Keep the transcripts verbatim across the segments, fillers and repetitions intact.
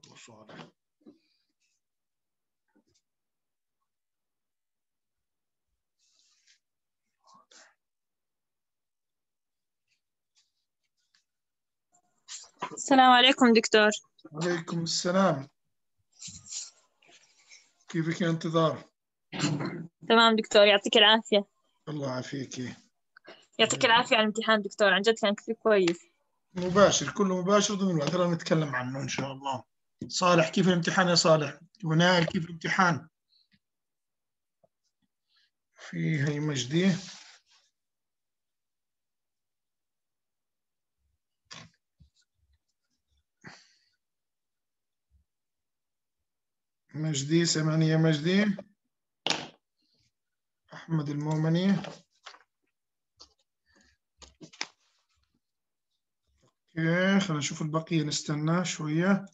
الله صالح. السلام عليكم دكتور. وعليكم السلام. كيفك يا انتظار؟ تمام دكتور، يعطيك العافية. الله يعافيك. يعطيك العافية على الامتحان دكتور، عن جد كان كثير كويس. مباشر، كله مباشر ضمن الوقت، راح نتكلم عنه إن شاء الله. صالح كيف الامتحان يا صالح؟ ونائل كيف الامتحان؟ في هي مجدي. مجدي سمعني يا مجدي. أحمد المؤمني. اوكي خلينا نشوف البقية، نستنى شوية.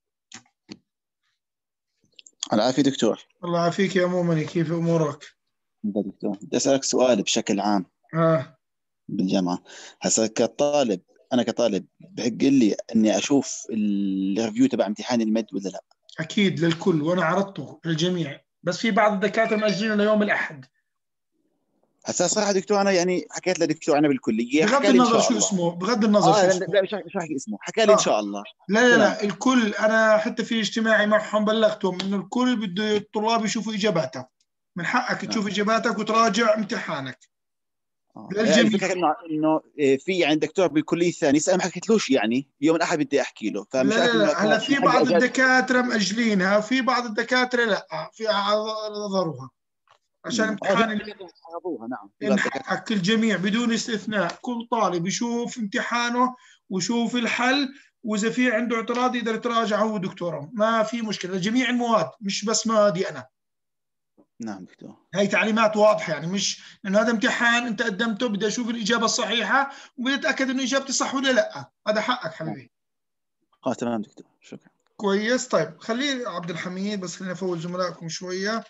العافية دكتور. الله يعافيك يا مؤمني، كيف أمورك؟ دكتور بدي أسألك سؤال بشكل عام. آه. بالجامعة هسا كطالب، أنا كطالب بحق لي إني أشوف الريفيو تبع امتحان المد ولا لا؟ أكيد للكل، وأنا عرضته للجميع، بس في بعض الدكاترة مأجلين ليوم الأحد. هسا صراحة دكتور أنا يعني حكيت لدكتور أنا بالكلية، بغض حكى لي إن النظر شاء شو الله. اسمه، بغض النظر آه شو لا اسمه. لا مش مش حكي اسمه، حكى لي إن آه. شاء الله. لا لا تمام. لا الكل، أنا حتى في اجتماعي معهم بلغتهم إنه الكل بده الطلاب يشوفوا إجاباته. من حقك تشوف إجاباتك وتراجع امتحانك. آه. للجميع. الفكرة إنه إنه في يعني دكتور بالكلية الثانية لسه ما حكيتلوش، يعني يوم الأحد بدي أحكي له، فمش لا عارف لا إنه لا هلا في من حقي بعض أجازف. الدكاترة مأجلينها، وفي بعض الدكاترة لا، في نظروها عشان نعم. آه في امتحان. دكاترة حفظوها، نعم في بعض من الدكاترة. حقك الجميع بدون استثناء، كل طالب يشوف امتحانه ويشوف الحل، واذا في عنده اعتراض يقدر يتراجع هو ودكتوره، ما في مشكله، جميع المواد مش بس موادي انا. نعم دكتور. هي تعليمات واضحه، يعني مش انه هذا امتحان انت قدمته بدي اشوف الاجابه الصحيحه وبدي اتاكد انه اجابتي صح ولا لا، هذا حقك حبيبي. اه تمام دكتور، شكرا. كويس. طيب خليه عبد الحميد، بس خلينا نفوت زملائكم شويه.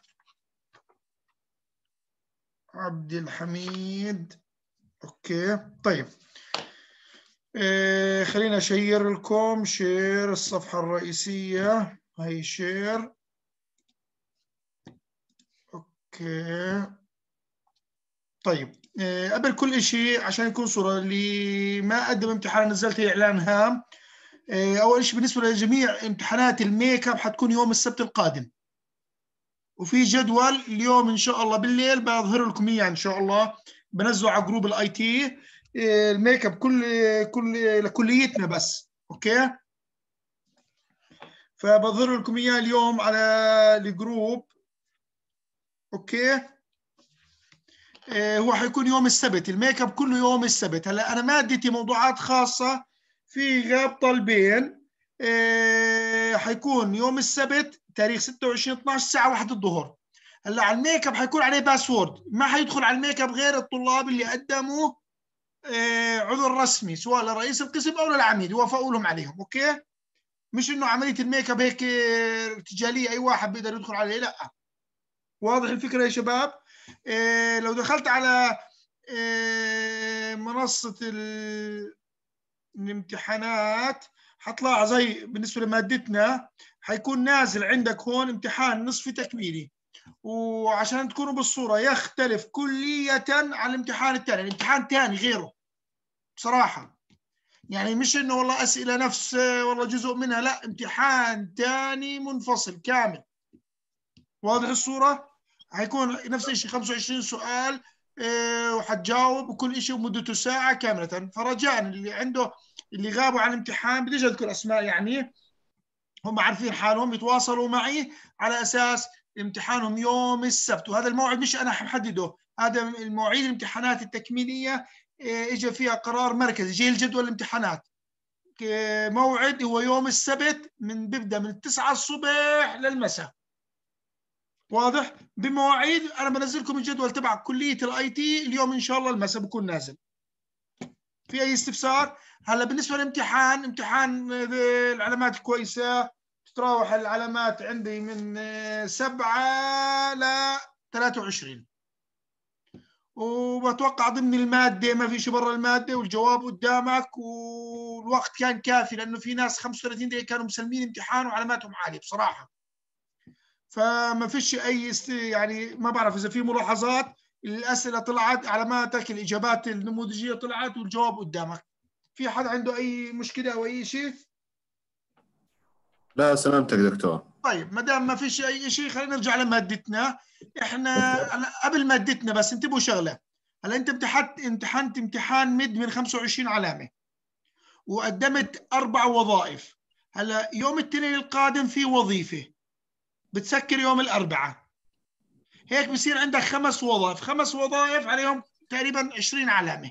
عبد الحميد. اوكي طيب. إيه خلينا اشير لكم شير الصفحة الرئيسية، هي شير. اوكي طيب. إيه قبل كل شيء عشان يكون صورة، اللي ما قدم امتحان نزلت هي اعلان هام. إيه اول شيء بالنسبة لجميع امتحانات الميك اب حتكون يوم السبت القادم، وفي جدول اليوم ان شاء الله بالليل بظهر لكم اياه ان شاء الله، بنزله على جروب الاي تي. الميك اب كل كل لكليتنا بس. اوكي فبظهر لكم اياه اليوم على الجروب. اوكي إيه هو حيكون يوم السبت، الميك اب كله يوم السبت. هلا انا مادتي موضوعات خاصه، في غاب طالبين. إيه حيكون يوم السبت تاريخ ستة وعشرين اثناشر الساعه واحدة الظهر. هلا على الميك اب حيكون عليه باسورد، ما حيدخل على الميك اب غير الطلاب اللي قدموا إيه عذر رسمي، سواء لرئيس القسم او للعميد وافقوا لهم عليهم. اوكي مش انه عمليه الميك اب هيك ارتجاليه اي واحد بيقدر يدخل عليه، لا. واضح الفكره يا شباب؟ إيه لو دخلت على إيه منصه الامتحانات حطلع زي بالنسبه لمادتنا، حيكون نازل عندك هون امتحان نصفي تكميلي، وعشان تكونوا بالصوره يختلف كليا عن الامتحان الثاني، الامتحان الثاني غيره بصراحه، يعني مش انه والله اسئله نفس والله جزء منها، لا امتحان ثاني منفصل كامل. واضح الصوره؟ حيكون نفس الشيء خمسة وعشرين سؤال إيه وحتجاوب، وكل شيء مدته ساعه كامله. فرجاء اللي عنده اللي غابوا عن الامتحان بديش اذكر اسماء، يعني هم عارفين حالهم يتواصلوا معي على اساس امتحانهم يوم السبت، وهذا الموعد مش انا محدده، هذا المواعيد الامتحانات التكميليه اجى فيها قرار مركزي، جاي الجدول الامتحانات موعد هو يوم السبت، من بيبدا من تسعة الصبح للمساء. واضح؟ بمواعيد انا بنزل لكم الجدول تبع كليه الاي تي اليوم ان شاء الله المساء بكون نازل. في اي استفسار؟ هلا بالنسبه للامتحان، امتحان العلامات كويسه، تتراوح العلامات عندي من سبعة ل ثلاثة وعشرين، وبتوقع ضمن المادة، ما في شيء برا المادة، والجواب قدامك، والوقت كان كافي لأنه في ناس خمسة وثلاثين دقيقة كانوا مسلمين امتحان وعلاماتهم عالية بصراحة. فما فيش أي است... يعني ما بعرف إذا في ملاحظات. الأسئلة طلعت، علاماتك، الإجابات النموذجية طلعت، والجواب قدامك. في حد عنده أي مشكلة أو أي شيء؟ لا سلامتك دكتور. طيب ما دام ما فيش أي شيء خلينا نرجع لمادتنا. إحنا قبل مادتنا بس انتبهوا شغلة. هلا أنت امتحنت امتحنت امتحان مد من خمسة وعشرين علامة وقدمت أربع وظائف. هلا يوم الاثنين القادم في وظيفة بتسكر يوم الأربعاء، هيك بصير عندك خمس وظائف، خمس وظائف عليهم تقريبا عشرين علامة.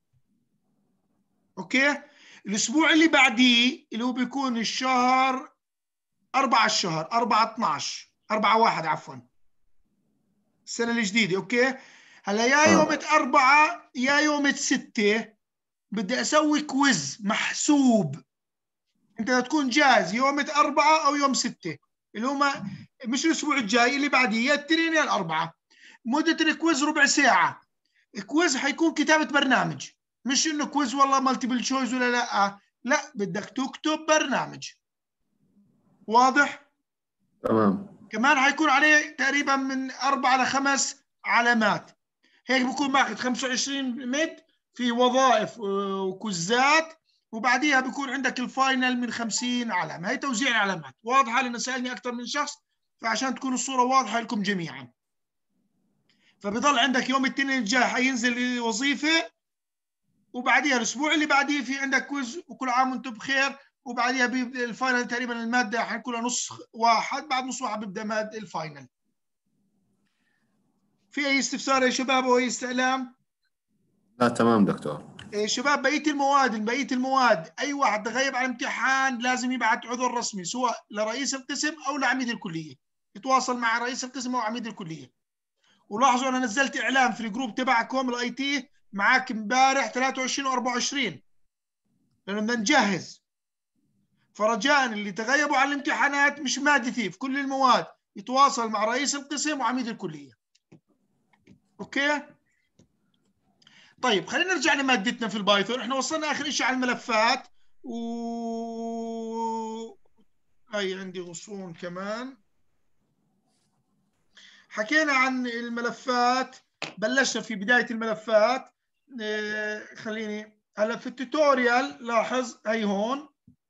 أوكي؟ الأسبوع اللي بعديه اللي هو بيكون الشهر أربعة، الشهر أربعة اثناشر، أربعة واحد عفوا، السنة الجديدة. أوكي؟ هلا يا يوم أربعة يا يوم ستة بدي أسوي كويز محسوب. أنت تكون جاهز يوم أربعة أو يوم ستة اللي هما مش الأسبوع الجاي، اللي بعديه، يا الاثنين يا الأربعة. مدة الكويز ربع ساعة. الكويز حيكون كتابة برنامج، مش إنه كويز والله مالتيبل تشويس ولا لا، لا بدك تكتب برنامج. واضح؟ تمام. كمان حيكون عليه تقريبا من أربعة لخمس علامات. هيك بكون ماخذ خمسة وعشرين مد في وظائف وكوزات، وبعديها بيكون عندك الفاينل من خمسين علامة. هي توزيع العلامات. واضحة؟ لأنه سألني أكثر من شخص، فعشان تكون الصورة واضحة لكم جميعا. فبيضل عندك يوم الاثنين الجاي حينزل الوظيفة، وبعديها الأسبوع اللي بعديه في عندك كويز، وكل عام وانتم بخير. وبعديها بيبدأ الفاينل، تقريبا المادة حيكون نص واحد، بعد نص واحد بيبدأ مادة الفاينل. في أي استفسار يا شباب أو أي استعلام؟ لا تمام دكتور. إيه شباب، بقية المواد بقية المواد أي واحد تغيب عن الامتحان لازم يبعث عذر رسمي، سواء لرئيس القسم أو لعميد الكلية. يتواصل مع رئيس القسم أو عميد الكلية. ولاحظوا أنا نزلت إعلان في الجروب تبعكم الأي تي معاك امبارح ثلاثة وعشرين وأربعة وعشرين، لأنه بدنا نجهز. فرجاء اللي تغيبوا عن الامتحانات مش مادتي في كل المواد يتواصل مع رئيس القسم وعميد الكلية. أوكي؟ طيب خلينا نرجع لمادتنا في البايثون. احنا وصلنا آخر شيء على الملفات، و هاي عندي غصون كمان. حكينا عن الملفات، بلشنا في بداية الملفات. اه خليني هلا في التوتوريال لاحظ هي هون.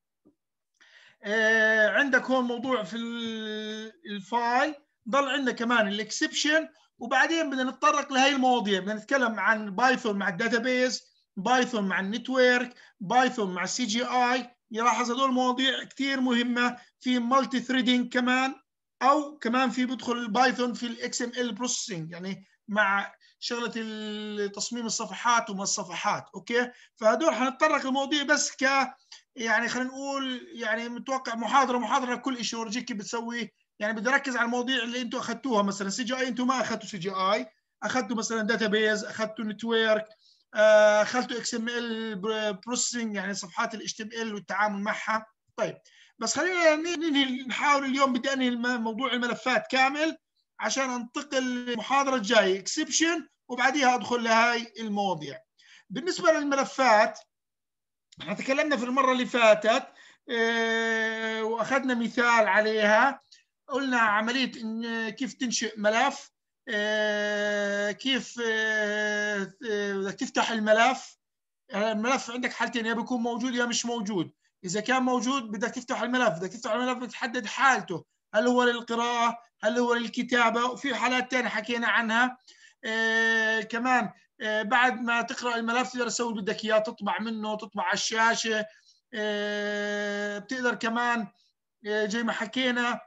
اه عندك هون موضوع في الفايل، ضل عندنا كمان الاكسبشن، وبعدين بدنا نتطرق لهي المواضيع. بدنا نتكلم عن بايثون مع الداتابيز، بايثون مع النتورك، بايثون مع السي جي اي. يلاحظ هذول مواضيع كثير مهمه. في مالتي ثريدنج كمان، او كمان في بدخل البايثون في الاكس ام ال بروسيسنج، يعني مع شغله تصميم الصفحات وما الصفحات. اوكي؟ فهدول حنتطرق لمواضيع بس ك يعني خلينا نقول يعني متوقع محاضره محاضره كل شيء ورجيك كيف بتسوي. يعني بدي اركز على المواضيع اللي انتم اخذتوها. مثلا سي جي اي انتم ما اخذتوا سي جي اي، اخذتوا مثلا داتابيز، اخذتوا نتورك، اخذتوا اكس ام ال بروسيسنج يعني صفحات الاتش تي ام ال والتعامل معها. طيب بس خلينا نحاول اليوم، بدي انهي موضوع الملفات كامل عشان انتقل للمحاضره الجايه اكسبشن، وبعديها ادخل لهاي المواضيع. بالنسبه للملفات احنا تكلمنا في المره اللي فاتت اه واخذنا مثال عليها. قلنا عمليه إن كيف تنشئ ملف، اه كيف اه بدك تفتح الملف. الملف عندك حالتين، يا بيكون موجود يا مش موجود. اذا كان موجود بدك تفتح الملف، بدك تفتح الملف بتحدد حالته، هل هو للقراءه، هل هو للكتابه، وفي حالات ثانيه حكينا عنها. اه كمان اه بعد ما تقرا الملف تقدر تسوي اللي بدك اياه، تطبع منه، تطبع على الشاشه. اه بتقدر كمان اه زي ما حكينا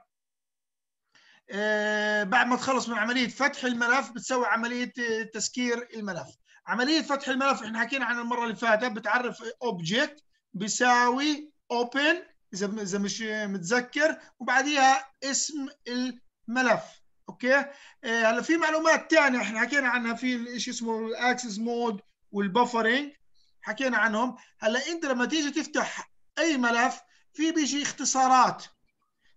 اه بعد ما تخلص من عمليه فتح الملف بتسوي عمليه تسكير الملف. عمليه فتح الملف احنا حكينا عن المره اللي فاتت، بتعرف اوبجكت بيساوي اوبن اذا اذا مش متذكر، وبعديها اسم الملف. اوكي؟ هلا اه في معلومات ثانيه احنا حكينا عنها في شيء اسمه الاكسس مود والبفرنج، حكينا عنهم. هلا انت لما تيجي تفتح اي ملف في بيجي اختصارات،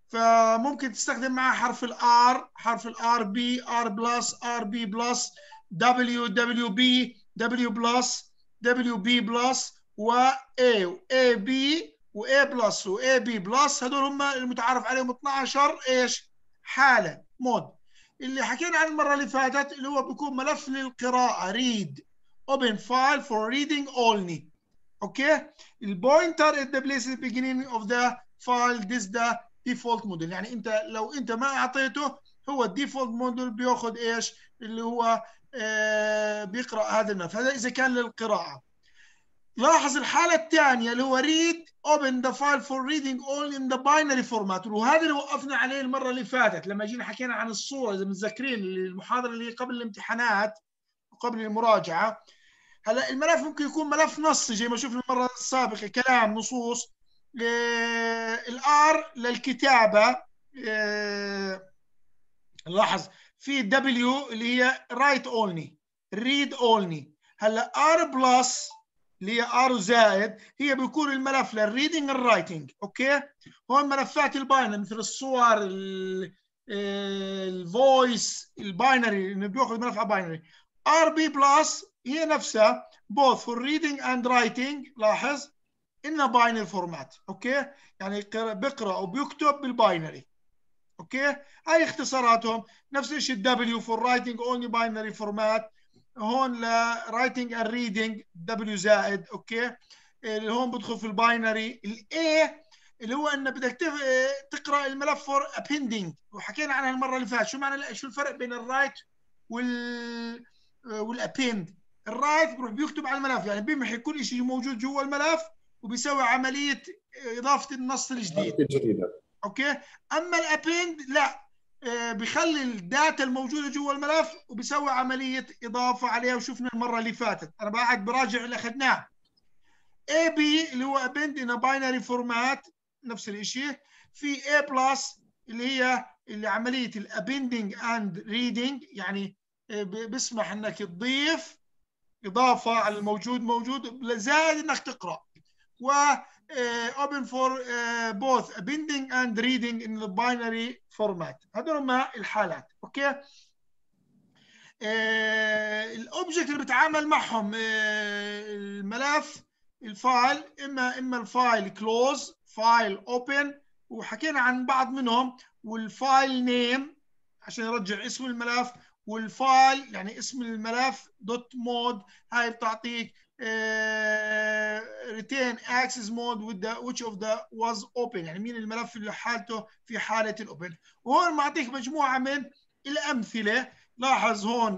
فممكن تستخدم معها حرف الار، حرف الار بي، ار بلس، ار بي بلس، W W B W بلس W B بلس و A و A B و A بلس و A B بلس. هذول هم المتعارف عليهم اثناشر ايش حالة مود. اللي حكينا عن المرة اللي فاتت اللي هو بيكون ملف للقراءة read open file for reading only. اوكي. البوينتر at the place at the beginning of the file this the default model. يعني انت لو انت ما اعطيته هو الديفولت موديل بياخذ ايش اللي هو آه بيقرا هذا الملف. هذا اذا كان للقراءة. لاحظ الحالة الثانية اللي هو read open the file for reading all in the binary format. وهذا اللي وقفنا عليه المرة اللي فاتت لما جينا حكينا عن الصورة إذا متذكرين المحاضرة اللي قبل الامتحانات وقبل المراجعة. هلا الملف ممكن يكون ملف نصي زي ما شفنا المرة السابقة كلام نصوص. الار للكتابة. لاحظ في W اللي هي write only read only. هلا R بلس اللي هي ار زائد هي بيكون الملف للريدنج الرايتنج. اوكي. هون ملفات الباينري مثل الصور الفويس الباينري اللي بياخذ ملف على باينري. ار بي بلس هي نفسها both for reading and writing. لاحظ انها باينري فورمات. اوكي. يعني بيقرا وبيكتب بالباينري. اوكي. هاي اختصاراتهم. نفس الشيء الدبليو for writing only binary format. هون لرايتنج اند ريدنج دبليو زائد. اوكي. اللي هون بدخل في الباينري. الاي اللي هو انه بدك تقرا الملف فور ابندنج وحكينا عنها المره اللي فاتت. شو معنى شو الفرق بين الرايت وال والابند؟ الرايت بروح بيكتب على الملف يعني بيمحي كل شيء موجود جوا الملف وبيسوي عمليه اضافه النص الجديد. اوكي. اما الابند لا بخلي الداتا الموجوده جوا الملف وبيسوي عمليه اضافه عليها وشفنا المره اللي فاتت. انا قاعد براجع اللي اخذناه. اي بي اللي هو ابند ان باينري فورمات نفس الشيء. في A بلس اللي هي اللي عمليه الابندنج اند ريدنج يعني بيسمح انك تضيف اضافه على الموجود موجود زائد انك تقرا. و open for both appending and reading in the binary format. هذول هم الحالات. اوكي. الاوبجكت اللي بتعامل معهم الملف الفايل اما اما الفايل كلوز فايل اوبن وحكينا عن بعض منهم. والفايل نيم عشان يرجع اسم الملف. والفايل يعني اسم الملف دوت مود هاي بتعطيك Uh, retain access mode with the which of the was open يعني مين الملف اللي حالته في حالة الأوبن. وهون معطيك مجموعة من الأمثلة. لاحظ هون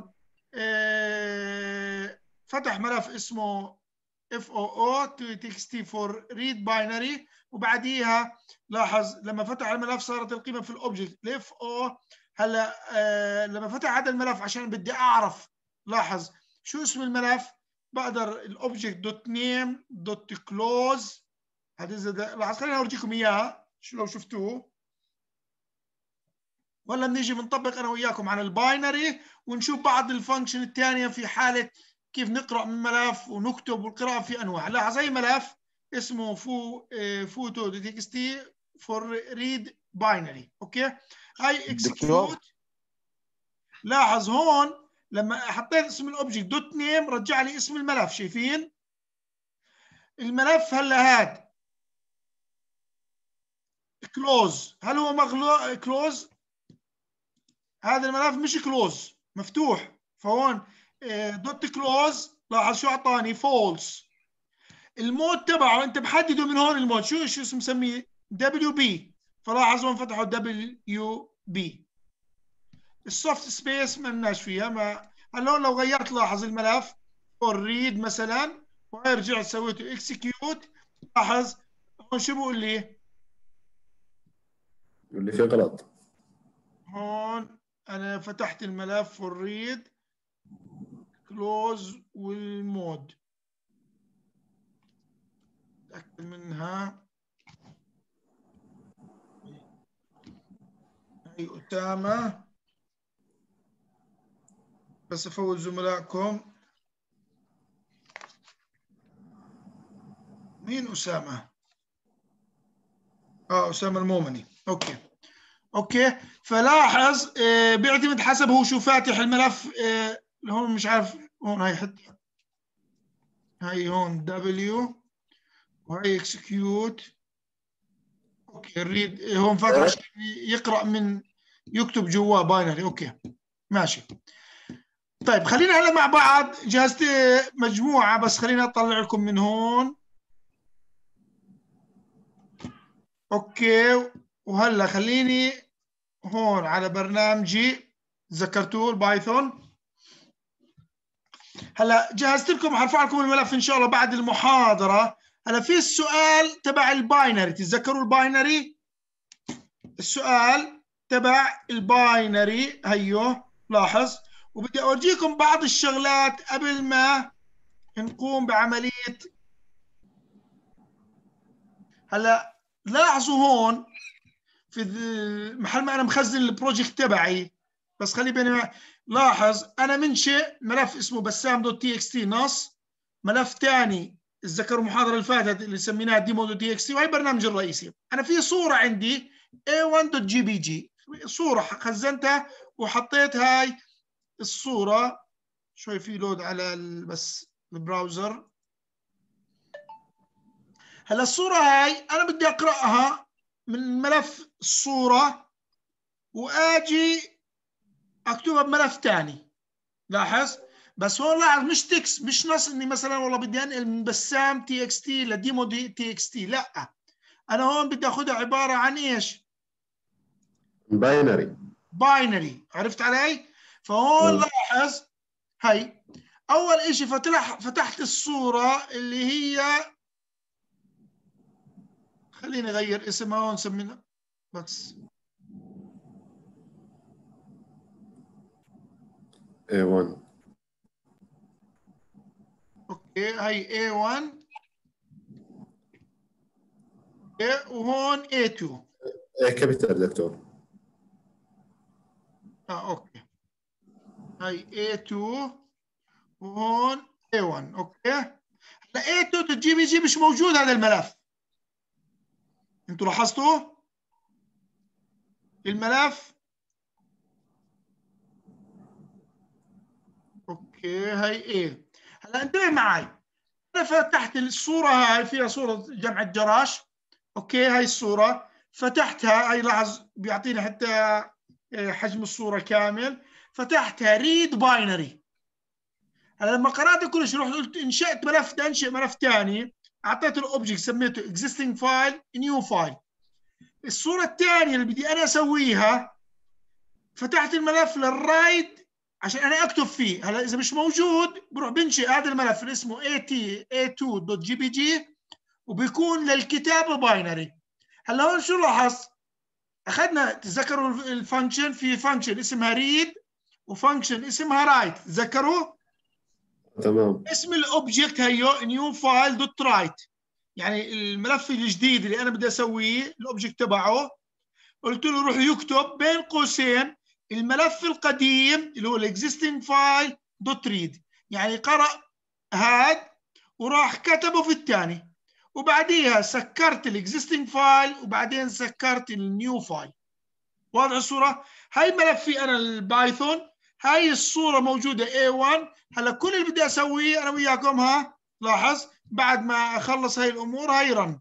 uh, فتح ملف اسمه إف أو أو تكستي for read binary وبعديها لاحظ لما فتح الملف صارت القيمة في الأوبجكت اف او. هلا uh, لما فتح هذا الملف عشان بدي أعرف لاحظ شو اسم الملف بقدر الاوبجكت دوت نيم دوت كلوز. هذا لاحظ خليني اورجيكم اياها شو لو شفتوه. ولا بنيجي بنطبق انا وياكم على الباينري ونشوف بعض الفانكشن الثانيه في حاله كيف نقرا من ملف ونكتب والقراءه في انواع. لاحظ زي ملف اسمه فو فوتو دوت تي اكس تي فور ريد باينري. اوكي. هاي اكسكيوت. لاحظ هون لما حطيت اسم الاوبجكت دوت نيم رجع لي اسم الملف. شايفين الملف هلا هاد كلوز. هل هو مغلوق كلوز؟ هذا الملف مش كلوز مفتوح. فهون دوت كلوز لاحظ شو اعطاني فولس. المود تبعه انت محدده من هون المود شو شو اسم مسميه دبليو بي. فلاحظ هون فتحوا دبليو بي. السوفت سبيس ما لناش فيها. ما هلا لو غيرت لاحظ الملف فور ريد مثلا وارجع سويته اكسكيوت. لاحظ هون شو بقول لي؟ اللي فيه غلط. هون انا فتحت الملف فور ريد كلوز والمود تأكد منها. هي أسامة بس افوت زملائكم. مين أسامة؟ اه أسامة المومني. اوكي. اوكي. فلاحظ آه بيعتمد حسب هو شو فاتح الملف آه هون مش عارف، هون هاي حتى هاي هون دبليو وهي اكسكيوت. اوكي الريد هون فاتح عشان يقرا من يكتب جواه باينري. اوكي ماشي. طيب خلينا هلا مع بعض جهزت مجموعه، بس خلينا اطلع لكم من هون. اوكي وهلا خليني هون على برنامجي، تذكرتوه البايثون. هلا جهزت لكم، حرفع لكم الملف ان شاء الله بعد المحاضره. هلا في السؤال تبع الباينري، تتذكروا الباينري؟ السؤال تبع الباينري هيو، لاحظ. وبدي اورجيكم بعض الشغلات قبل ما نقوم بعمليه. هلا لاحظوا هون في محل ما انا مخزن البروجكت تبعي، بس خلي بيني، لاحظ انا منشئ ملف اسمه بسام دوت تي اكس تي نص، ملف ثاني تذكروا المحاضره اللي فاتت اللي سميناها ديمو دوت تي اكس تي، وهي البرنامج الرئيسي. انا في صوره عندي إيه وان دوت جي بي جي، صوره خزنتها وحطيت هاي الصوره. شوي في لود على بس البراوزر. هلا الصوره هاي انا بدي اقراها من ملف الصوره واجي اكتبها بملف ثاني. لاحظ بس هون لاحظ مش تكس، مش نص اني مثلا والله بدي انقل من بسام تي اكس تي لديمو دي تي اكس تي، لا انا هون بدي اخذها عباره عن ايش؟ باينري. باينري، عرفت علي؟ فهون م. لاحظ هي اول شيء فتح فتحت الصوره اللي هي، خليني اغير اسمها هون نسميها بس إيه وان. اوكي هي إيه وان. اوكي وهون إيه تو. إيه كابيتال دكتور. اه اوكي هي إيه تو وهون إيه وان. اوكي هلا إيه تو الجي بي جي مش موجود هذا الملف، انتوا لاحظتوا الملف؟ اوكي هي ايه. هلا انتبه معي، انا فتحت الصوره هاي فيها صوره جمع جراش. اوكي هاي الصوره فتحتها، هاي لاحظ بيعطيني حتى حجم الصوره كامل. فتحتها ريد باينري. هلا لما قرات كل شيء رحت قلت انشات ملف، بدي انشئ ملف ثاني، اعطيته الاوبجكت سميته existing file new file. الصوره الثانيه اللي بدي انا اسويها فتحت الملف للرايت عشان انا اكتب فيه. هلا اذا مش موجود بروح بنشئ هذا الملف اللي اسمه إيه تي إيه تو دوت جي بي جي وبيكون للكتابه باينري. هلا هون شو لاحظ؟ اخذنا تذكروا الفانكشن، في فانكشن اسمها ريد وفانكشن اسمها رايت، تذكروا؟ تمام. اسم الاوبجكت هيو نيو فايل دوت رايت، يعني الملف الجديد اللي انا بدي اسويه الاوبجكت تبعه. قلت له روح يكتب بين قوسين الملف القديم اللي هو الاكزيستنج فايل دوت ريد، يعني قرأ هاد وراح كتبه في الثاني، وبعديها سكرت الاكزيستنج فايل وبعدين سكرت النيو فايل. واضح الصوره؟ هاي ملفي انا البايثون، هاي الصوره موجوده إيه وان. هلا كل اللي بدي اسويه انا وياكم، ها لاحظ بعد ما اخلص هاي الامور هاي رن.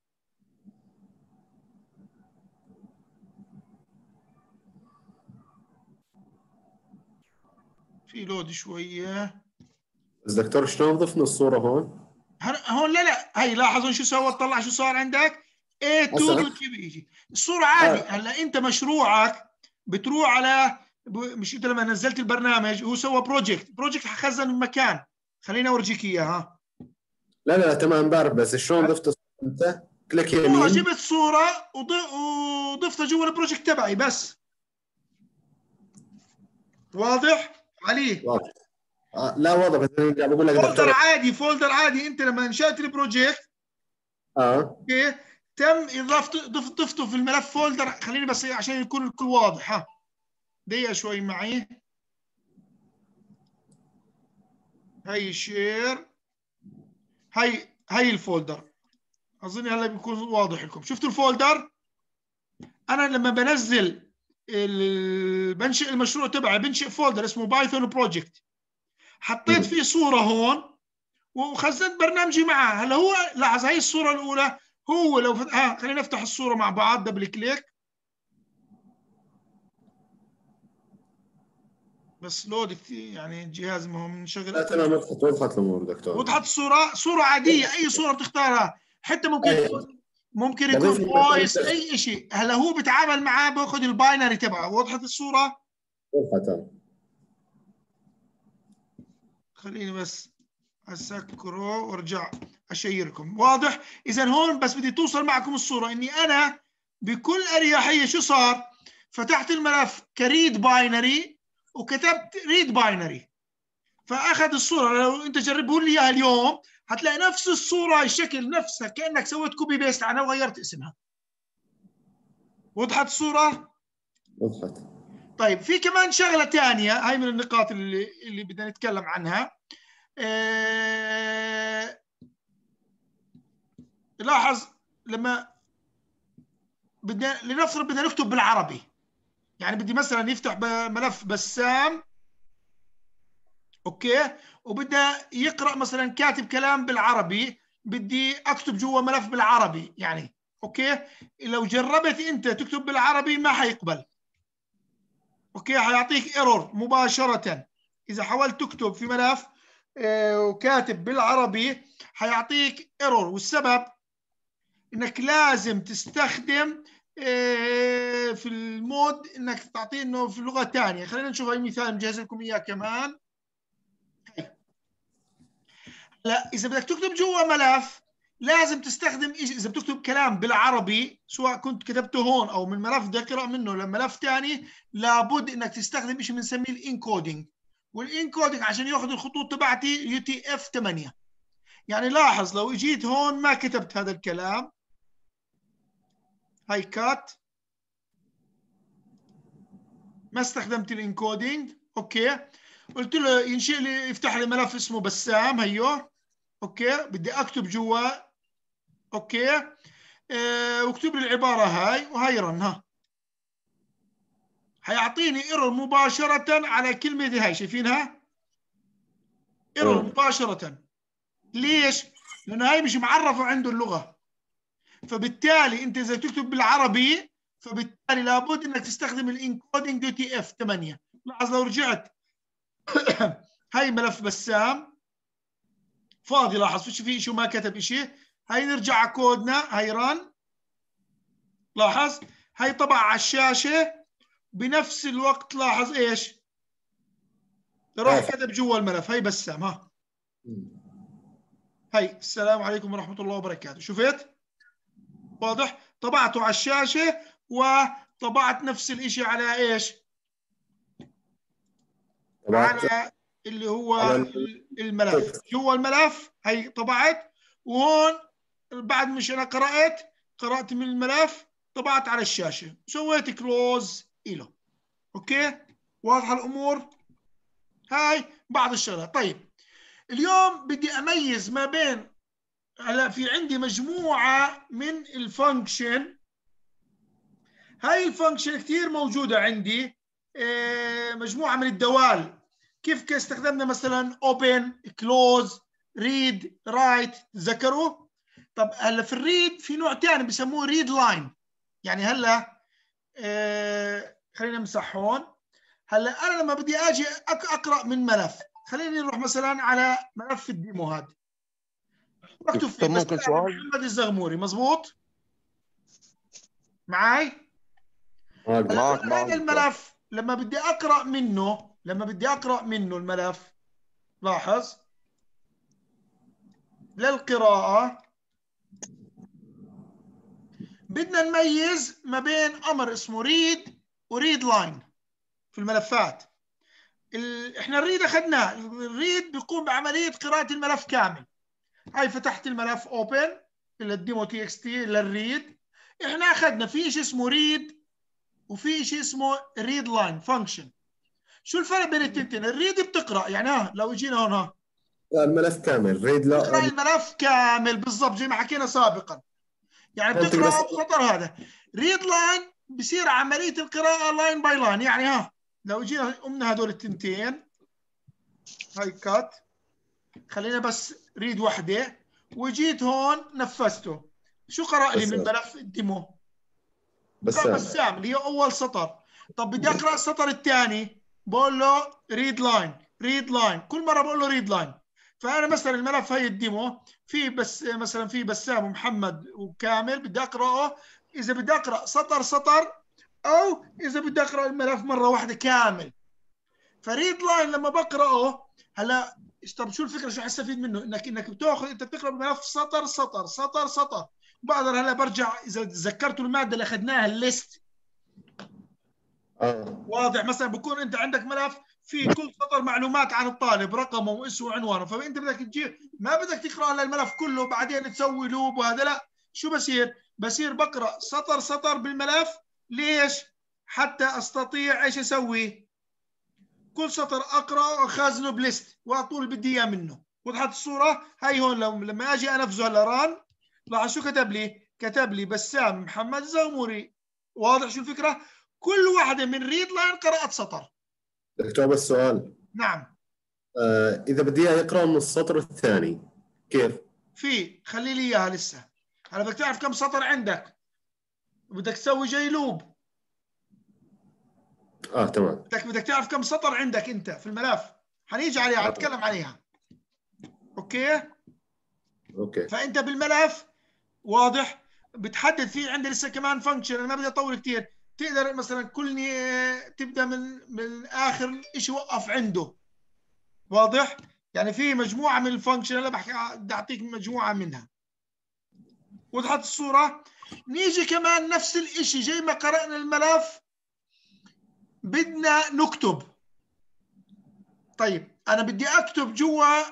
في لود شويه. بس دكتور شلون ضفنا الصورة هون؟ هون لا لا هي لاحظوا شو سوى، طلع شو صار عندك إيه تو دوت جي بي جي. الصورة عادي. آه. هلا انت مشروعك بتروح على، مش انت لما نزلت البرنامج هو سوى بروجكت، بروجكت حخزن مكان، خليني اورجيك اياها. لا لا تمام بعرف، بس شلون ضفت الصورة انت؟ كليك يمين. جبت صورة وضفتها جوا البروجكت تبعي بس. واضح علي؟ واضح. آه لا واضح، بس انا قاعد بقول لك فولدر دكتور عادي، فولدر عادي. انت لما انشأت البروجكت اه اوكي تم اضافته، ضفته في الملف فولدر. خليني بس عشان يكون الكل واضح. ها دقيقة شوي معي. هي شير، هي هي الفولدر، اظن هلا بيكون واضح لكم. شفتوا الفولدر؟ انا لما بنزل بنشئ المشروع تبعي بنشئ فولدر اسمه بايثون بروجكت. حطيت فيه صورة هون وخزنت برنامجي معاه. هلا هو لاحظ هاي الصورة الأولى، هو لو فت... ها خلينا نفتح الصورة مع بعض، دبل كليك بس لود كثير يعني الجهاز ما هو منشغل. لا تمام، وضحت وضحت الامور دكتور. وضحت الصورة، صورة عادية أي صورة بتختارها، حتى ممكن يكون ممكن يكون فويس أي شيء. هلا هو بيتعامل معاه باخذ الباينري تبعه. وضحت الصورة؟ وضحت. خليني بس أسكره وارجع أشيركم. واضح؟ إذا هون بس بدي توصل معكم الصورة إني أنا بكل أريحية شو صار؟ فتحت الملف كريد باينري وكتبت ريد باينري، فأخذ الصورة. لو أنت جربوا لي إياها اليوم هتلاقي نفس الصورة، الشكل نفسها، كأنك سويت كوبي بيست عنها وغيرت اسمها. وضحت الصورة؟ وضحت. طيب في كمان شغلة تانية، هاي من النقاط اللي اللي بدنا نتكلم عنها. اه... لاحظ لما بدنا لنفرض بدنا نكتب بالعربي، يعني بدي مثلا يفتح ملف بسام اوكي، وبدنا يقرأ مثلا كاتب كلام بالعربي، بدي اكتب جوا ملف بالعربي يعني اوكي. لو جربت انت تكتب بالعربي ما حيقبل اوكي، حيعطيك ايرور مباشرة. اذا حاولت تكتب في ملف آه وكاتب بالعربي حيعطيك ايرور، والسبب انك لازم تستخدم آه في المود انك تعطيه انه في لغة ثانية. خلينا نشوف اي مثال مجهز لكم اياه كمان. لا اذا بدك تكتب جوا ملف لازم تستخدم شيء. اذا بتكتب كلام بالعربي سواء كنت كتبته هون او من ملف بدي اقرا منه لملف ثاني، لابد انك تستخدم شيء بنسميه الانكودينج. والانكودينج عشان ياخذ الخطوط تبعتي يو تي اف ثمانية. يعني لاحظ لو اجيت هون ما كتبت هذا الكلام، هاي كات، ما استخدمت الانكودينج اوكي، قلت له ينشئ لي يفتح لي ملف اسمه بسام هيو اوكي، بدي اكتب جوا اوكي أه واكتب لي العباره هاي وهي رن، ها حيعطيني ايرور مباشره على كلمه هاي، شايفينها؟ ايرور مباشره. ليش؟ لانه هاي مش معرفه عنده اللغه، فبالتالي انت اذا تكتب بالعربي فبالتالي لابد انك تستخدم الانكودينج دي تي اف ثمانية. لاحظ لو رجعت هاي ملف بسام فاضي، لاحظ فيش فيه شيء، ما كتب شيء. هاي نرجع على كودنا، هاي ران، لاحظ هاي طبع على الشاشه بنفس الوقت. لاحظ ايش؟ راح كتب جوا الملف. هاي بسام، ها هاي السلام عليكم ورحمه الله وبركاته، شفت؟ واضح؟ طبعته على الشاشه وطبعت نفس الشيء على ايش؟ على اللي هو الملف جوا الملف. هي طبعت، وهون بعد مش انا قرأت قرأت من الملف طبعت على الشاشة، سويت كلوز إله. اوكي واضحة الامور؟ هاي بعض الشغلات. طيب اليوم بدي اميز ما بين، هلا في عندي مجموعة من الفانكشن. هاي الفانكشن كثير موجودة عندي، مجموعة من الدوال. كيف استخدمنا مثلا open close read write، تذكروا؟ طب هلا في الريد في نوع ثاني بسموه read line. يعني هلا آه خلينا نمسح هون. هلا انا لما بدي اجي اقرا من ملف، خليني نروح مثلا على ملف الديمو هذا، بكتب فيه ممكن سؤال؟ محمد الزغموري، مزبوط معي؟ معك معك هذا الملف لما بدي اقرا منه لما بدي اقرا منه الملف، لاحظ للقراءه بدنا نميز ما بين امر اسمه ريد وريد لاين في الملفات. احنا الريد اخذناه، الريد بيقوم بعمليه قراءه الملف كامل. هاي فتحت الملف اوبن الديمو تي اكس تي للريد. احنا اخذنا في شيء اسمه ريد وفي شيء اسمه ريد لاين فانكشن. شو الفرق بين التنتين؟ الريد بتقرا يعني ها لو اجينا هون ها الملف كامل، ريد لا بتقرا الملف كامل بالضبط زي ما حكينا سابقا، يعني بتقرا بخطر. هذا ريد لاين بصير عمليه القراءه لاين باي لاين. يعني ها لو جينا قمنا هدول التنتين هاي كات، خلينا بس ريد وحده، وجيت هون نفذته. شو قرأ لي من الملف الديمو؟ بسام بسام اللي هي اول سطر. طب بدي اقرا السطر الثاني، بقول له ريد لاين ريد لاين، كل مره بقول له ريد لاين. فانا مثلا الملف هي الديمو في بس مثلا في بسام ومحمد وكامل، بدي اقراه اذا بدي اقرا سطر سطر، او اذا بدي اقرا الملف مره واحده كامل. فريد لاين لما بقراه هلا، طب شو الفكره، شو حستفيد منه؟ انك انك بتاخذ انت بتقرا الملف سطر سطر سطر سطر. بقدر هلا برجع اذا تذكرتوا الماده اللي اخذناها الليست. اه واضح؟ مثلا بكون انت عندك ملف في كل سطر معلومات عن الطالب، رقمه واسمه وعنوانه، فانت بدك تجيب، ما بدك تقرا الملف كله بعدين تسوي لوب وهذا، لا. شو بصير؟ بصير بقرا سطر سطر بالملف. ليش؟ حتى استطيع ايش اسوي؟ كل سطر اقرا واخزنه بليست واطول بدي اياه منه. وضحت الصوره؟ هاي هون لما اجي انفذه هلا ران، لاحظ شو كتب لي؟ كتب لي بسام محمد زغموري. واضح شو الفكره؟ كل واحده من ريد لاين قرات سطر. دكتور بس سؤال. نعم. آه اذا بدي اياه يقرا من السطر الثاني كيف؟ في خلي لي اياها لسه. هلا بدك تعرف كم سطر عندك، بدك تسوي جاي لوب. اه تمام. بدك بدك تعرف كم سطر عندك انت في الملف، حنيجي عليها، حنتكلم عليها. اوكي اوكي. فانت بالملف واضح بتحدد فيه. عندي لسه كمان فانكشن، انا ما بدي اطول كثير. تقدر مثلا كل تبدا من من اخر شيء وقف عنده. واضح؟ يعني في مجموعه من الفانكشن، انا بحكي بدي اعطيك مجموعه منها. وضحت الصوره؟ نيجي كمان نفس الشيء، زي ما قرانا الملف بدنا نكتب. طيب انا بدي اكتب جوا،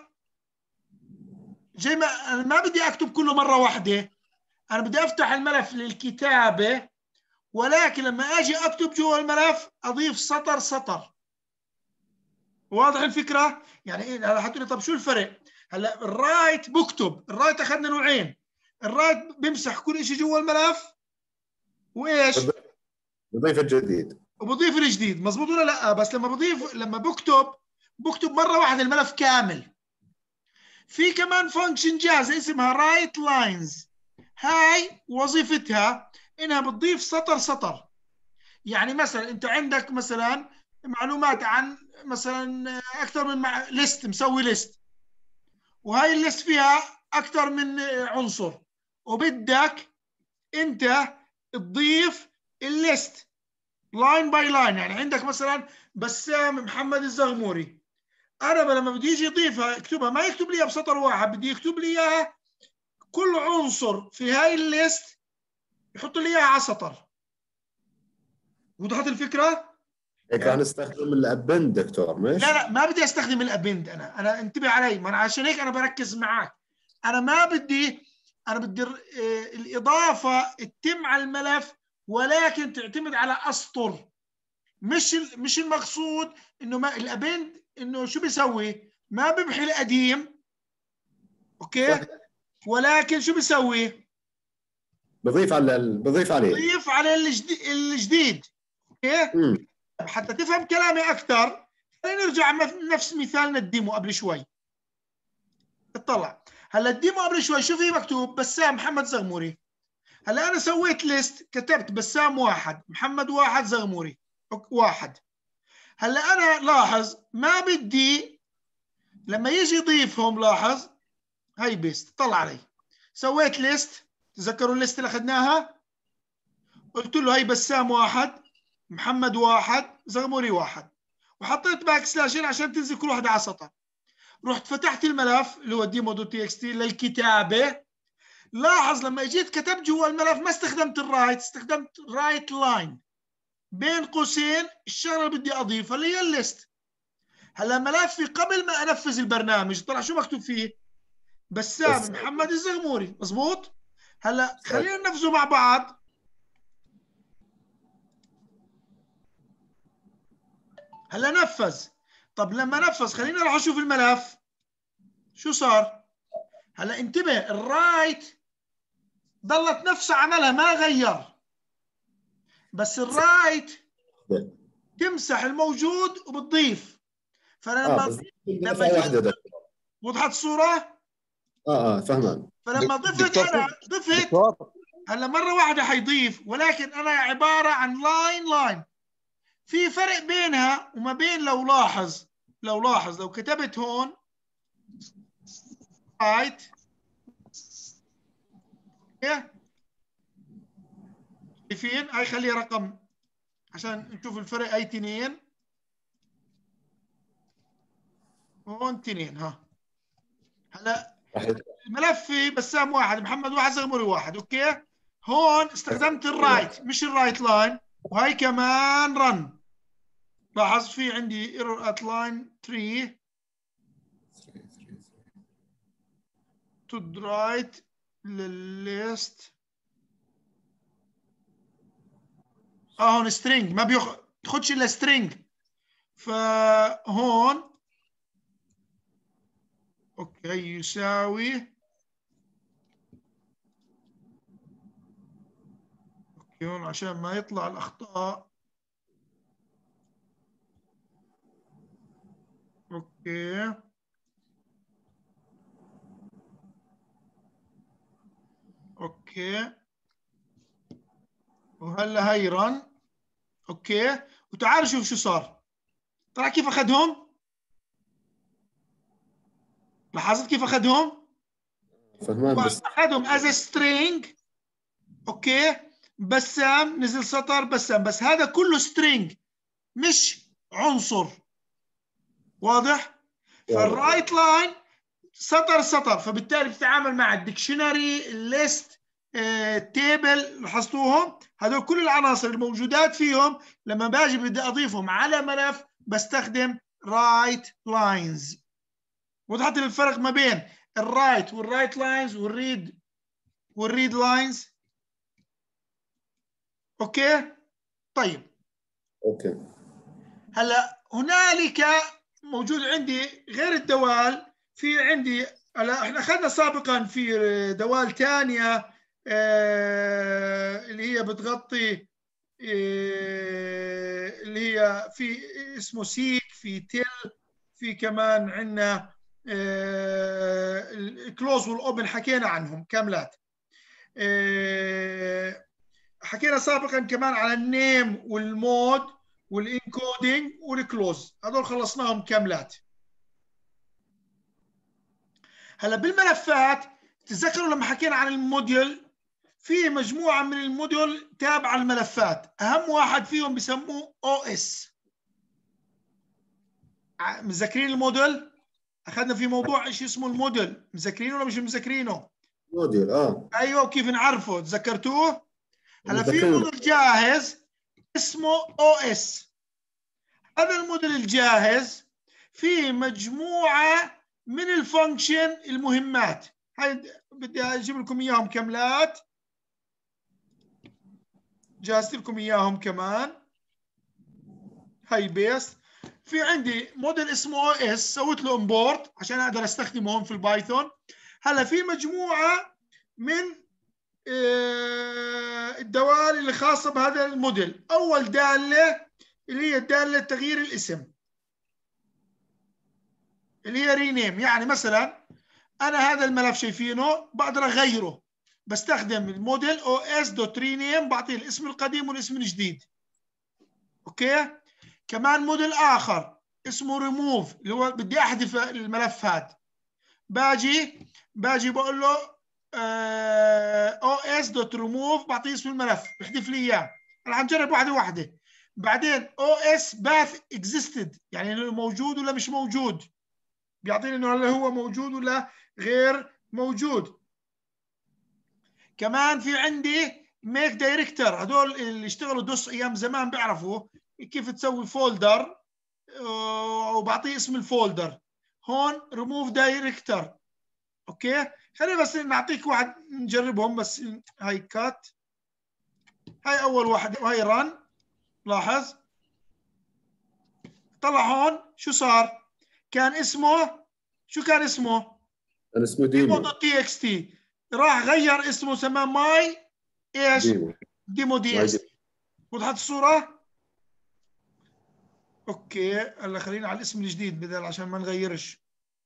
زي ما انا ما بدي اكتب كله مره واحده، انا بدي افتح الملف للكتابه، ولكن لما اجي اكتب جوا الملف اضيف سطر سطر. واضح الفكره؟ يعني ايه؟ هلا حتقول لي طب شو الفرق؟ هلا الرايت بكتب، الرايت اخذنا نوعين، الرايت بمسح كل شيء جوا الملف، وايش؟ بضيف الجديد وبضيف الجديد. مزبوط ولا لا؟ بس لما بضيف، لما بكتب بكتب مره واحده الملف كامل. في كمان فانكشن جاهزه اسمها رايت لاينز، هاي وظيفتها انها بتضيف سطر سطر. يعني مثلا انت عندك مثلا معلومات عن مثلا اكثر من مع... ليست، مسوي ليست، وهاي الليست فيها اكثر من عنصر، وبدك انت تضيف الليست لاين باي لاين. يعني عندك مثلا بسام محمد الزغموري، انا لما بدي يجي يضيفها يكتبها، ما يكتب لي اياها بسطر واحد، بدي يكتب لي اياها كل عنصر في هاي الليست يحط لي اياها على سطر. وضحت الفكره؟ هيك راح نستخدم الابند دكتور مش؟ لا لا ما بدي استخدم الابند. انا انا انتبه علي، ما انا عشان هيك انا بركز معك. انا ما بدي، انا بدي الاضافه تتم على الملف، ولكن تعتمد على اسطر. مش مش المقصود انه ما الابند انه شو بيسوي؟ ما بمحي القديم، اوكي، ولكن شو بيسوي؟ بضيف على ال... بضيف عليه بضيف على الجديد, الجديد. اوكي امم حتى تفهم كلامي اكثر، خلينا نرجع نفس مثالنا الديمو قبل شوي. اطلع هلا الديمو قبل شوي شو في مكتوب؟ بسام محمد زغموري. هلا انا سويت ليست، كتبت بسام واحد محمد واحد زغموري واحد. هلا انا لاحظ ما بدي لما يجي يضيفهم، لاحظ هاي بيست، طلع علي سويت ليست. تذكروا الليست اللي اخذناها؟ قلت له هاي بسام واحد محمد واحد زغموري واحد، وحطيت باك سلاشين عشان تنزل كل واحده على سطر. رحت فتحت الملف اللي هو ديمو دوت تي اكس تي للكتابه. لاحظ لما اجيت كتبت جوا الملف ما استخدمت الرايت، استخدمت رايت لاين بين قوسين الشغله اللي بدي اضيفها اللي هي الليست. هلا ملفي قبل ما انفذ البرنامج طلع شو مكتوب فيه؟ بسام بس محمد الزغموري. مزبوط؟ هلا خلينا ننفذه مع بعض. هلا نفذ. طب لما نفذ خلينا نروح نشوف الملف شو صار. هلا انتبه، الرايت ضلت نفس عملها ما غير، بس الرايت تمسح الموجود وبتضيف. فلما اه بس لما واحده ده. وضحت الصوره؟ اه اه فهمان. فلما ضفت دكتور انا ضفت دكتور هلا مره واحده حيضيف، ولكن انا عباره عن لاين لاين. في فرق بينها وما بين، لو لاحظ لو لاحظ لو كتبت هون رايت شايفين؟ هاي خليها رقم عشان نشوف الفرق. اي اثنين هون اثنين. ها هلا الملف فيه بسام واحد، محمد واحد، زغمري واحد. اوكي هون استخدمت الرايت مش الرايت لاين، وهي كمان رن. لاحظ في عندي ايرور ات لاين ثلاثة تو رايت للليست. اه هون سترينج ما بياخدش الا سترينج، فهون اوكي يساوي اوكي هون عشان ما يطلع الاخطاء. اوكي اوكي وهلا هي رن. اوكي وتعال شوف شو صار. طلع كيف اخذهم؟ لاحظت كيف اخذهم؟ فهمان بس اخذهم از سترينج. اوكي بسام نزل سطر بسام، بس هذا كله سترينج مش عنصر. واضح؟ فالرايت لاين سطر سطر، فبالتالي بتتعامل مع الديكشنري، الليست، التيبل. لاحظتوهم؟ هذول كل العناصر الموجودات فيهم لما باجي بدي اضيفهم على ملف بستخدم رايت لاينز. وضحت الفرق ما بين الرايت والرايت لاينز والريد والريد لاينز؟ اوكي طيب. اوكي هلا هنالك موجود عندي غير الدوال، في عندي هلا احنا اخذنا سابقا في دوال ثانيه آه اللي هي بتغطي آه اللي هي في اسمه سيك، في تل، في كمان عندنا آه الكلوز والاوبن حكينا عنهم كاملات. آه حكينا سابقا كمان على النيم والمود والانكودينج والكلوز، هذول خلصناهم كاملات. هلا بالملفات تتذكروا لما حكينا عن الموديول، في مجموعه من الموديول تابعه الملفات، اهم واحد فيهم بسموه او اس. متذكرين الموديل؟ اخذنا في موضوع ايش اسمه الموديل، مذكرينه ولا مش مذكرينه؟ موديل اه ايوه كيف نعرفه؟ تذكرتوه؟ هلا في موديل جاهز اسمه او اس. هذا الموديل الجاهز فيه مجموعه من الفانكشن المهمات. هاي بدي اجيب لكم اياهم كاملات، جهزت لكم اياهم كمان. هاي بيس. في عندي موديل اسمه او اس، سويت له امبورت عشان اقدر استخدمه هون في البايثون. هلا في مجموعه من الدوال اللي خاصه بهذا الموديل. اول داله اللي هي داله تغيير الاسم اللي هي رينيم. يعني مثلا انا هذا الملف شايفينه بقدر اغيره، بستخدم الموديل او اس دوت رينيم، بعطيه الاسم القديم والاسم الجديد. اوكي كمان موديل اخر اسمه ريموف، اللي هو بدي احذف الملف هذا. باجي باجي بقول له او اس دوت ريموف، بعطيه اسم الملف بحذف لي اياه. انا حنجرب واحده واحده. بعدين او اس باث اكزيستد، يعني انه موجود ولا مش موجود، بيعطيني انه هل هو موجود ولا غير موجود. كمان في عندي ميك دايركتور، هدول اللي اشتغلوا دوس ايام زمان بيعرفوا كيف تسوي فولدر وبعطيه اسم الفولدر. هون ريموف دايركتور. اوكي خلينا بس نعطيك واحد نجربهم بس. هاي كات، هاي اول واحده وهي رن. لاحظ طلع هون شو صار؟ كان اسمه شو كان اسمه؟ كان اسمه ديمو ديمو دوت تي اكس تي. راح غير اسمه سماه ماي ايش؟ ديمو ديمو دي اس. وضحت الصوره؟ اوكي هلا خلينا على الاسم الجديد بدل عشان ما نغيرش.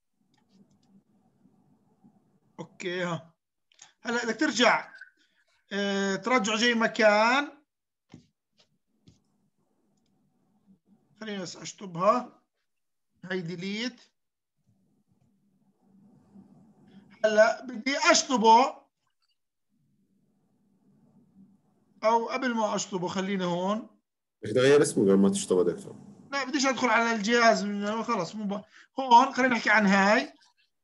اوكي ها هلا بدك ترجع اه ترجع زي ما كان. خليني بس اشطبها، هي ديليت. هلا بدي اشطبه، او قبل ما اشطبه خلينا هون. بدك تغير اسمه قبل ما تشطبه دكتور؟ لا بديش ادخل على الجهاز خلص مو ب... هون خلينا نحكي عن هاي.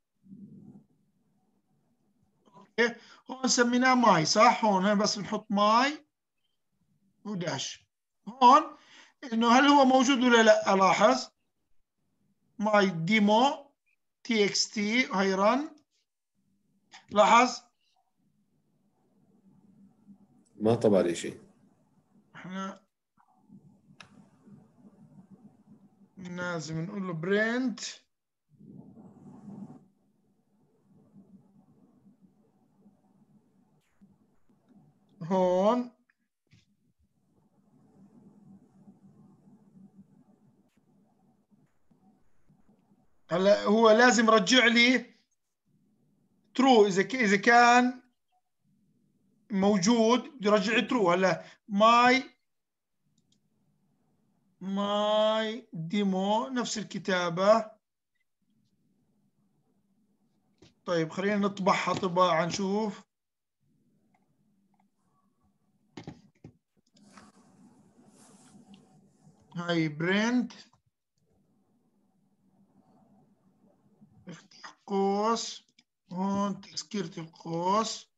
اوكي هون سميناه ماي صح؟ هون هون بس بنحط ماي وداش. هون انه هل هو موجود ولا لا؟ لاحظ ماي ديمو تي اكس تي هي رن. لاحظ ما طبع لي شيء. احنا لازم نقول له برنت هون. هلا هو لازم يرجع لي ترو اذا ك... اذا كان موجود بده يرجع لي ترو. هلا ماي ماي ديمو نفس الكتابة. طيب خلينا نطبعها طباعة نشوف. هاي برنت افتح قوس هون تذكيرة القوس.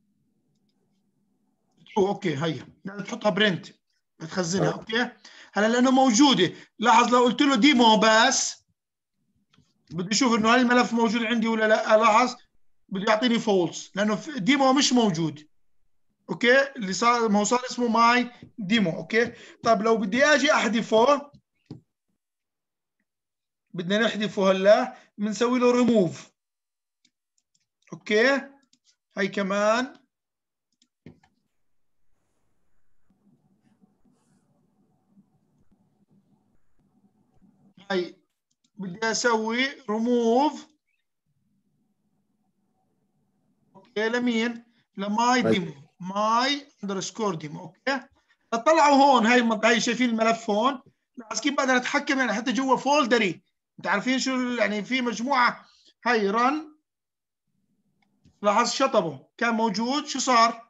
اوكي هيا يعني تحطها برنت تخزنها. آه. اوكي هلا لانه موجوده. لاحظ لو قلت له ديمو بس بده يشوف انه هل الملف موجود عندي ولا لا. لاحظ بده يعطيني فولس لانه ديمو مش موجود. اوكي اللي صار ما هو صار اسمه ماي ديمو. اوكي طيب لو بدي اجي احذفه، بدنا نحذفه هلا بنسوي له ريموف. اوكي هي كمان هي بدي اسوي ريموف. اوكي لمين؟ لماي ديمو ماي اندرسكور ديمو. اوكي طلعوا هون هاي المنطقه. هي شايفين الملف هون؟ لاحظ كيف بقدر اتحكم يعني حتى جوا فولدري. انت عارفين شو يعني في مجموعه. هاي رن. لاحظ شطبه كان موجود شو صار؟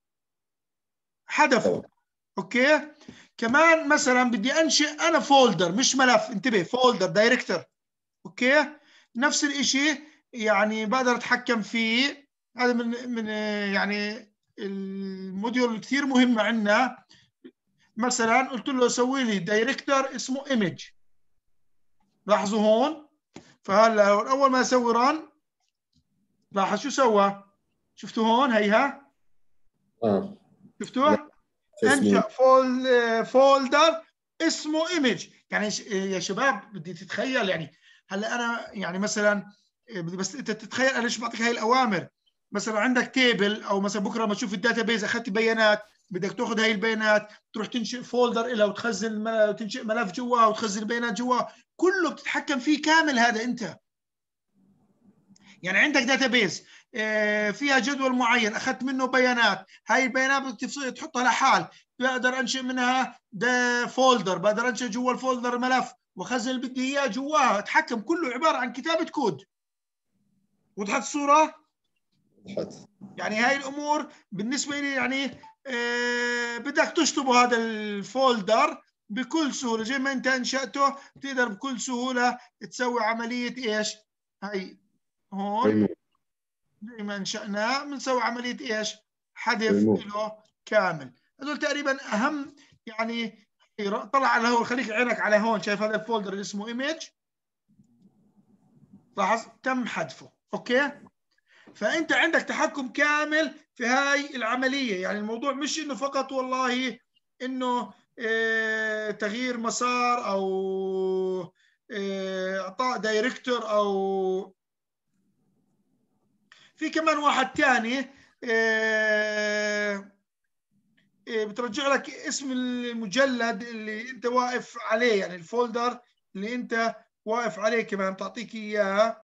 حذفه. اوكي كمان مثلا بدي انشئ انا فولدر مش ملف. انتبه فولدر دايركتور. اوكي نفس الشيء يعني بقدر اتحكم فيه. هذا من من يعني الموديول كثير مهمه عندنا. مثلا قلت له سوي لي دايركتور اسمه ايمج. لاحظوا هون. فهلا اول ما اسوي ران لاحظ شو سوى؟ شفتوا هون هيها؟ اه شفتوه؟ انشا فول فولدر اسمه ايمج. يعني يا شباب بدي تتخيل يعني. هلا انا يعني مثلا بدي بس انت تتخيل انا ليش بعطيك هاي الاوامر. مثلا عندك تيبل او مثلا بكره لما تشوف الداتا بيز اخذت بيانات بدك تاخذ هاي البيانات تروح تنشئ فولدر لها وتخزن وتنشئ ملف جواه وتخزن البيانات جواه. كله بتتحكم فيه كامل هذا انت. يعني عندك داتا بيز فيها جدول معين اخذت منه بيانات. هاي البيانات بدك تحطها لحال. بقدر انشئ منها ده فولدر. بقدر انشئ جوا الفولدر ملف واخزن اللي بدي اياه جواها. اتحكم كله عباره عن كتابه كود. وضحت الصوره؟ وضحت. يعني هاي الامور بالنسبه لي يعني آه بدك تشطبه هذا الفولدر بكل سهوله. زي ما انت انشاته بتقدر بكل سهوله تسوي عمليه ايش؟ هاي هون زي ما انشأناه بنسوي عمليه ايش؟ حذف له كامل. هذول تقريبا اهم يعني. طلع على هون خليك عينك على هون. شايف هذا الفولدر اللي اسمه ايمج؟ لاحظ تم حذفه. اوكي فانت عندك تحكم كامل في هاي العمليه. يعني الموضوع مش انه فقط والله انه اه تغيير مسار او اه اعطاء دايركتور او في كمان واحد ثاني اه بترجع لك اسم المجلد اللي انت واقف عليه، يعني الفولدر اللي انت واقف عليه كمان بتعطيك اياه.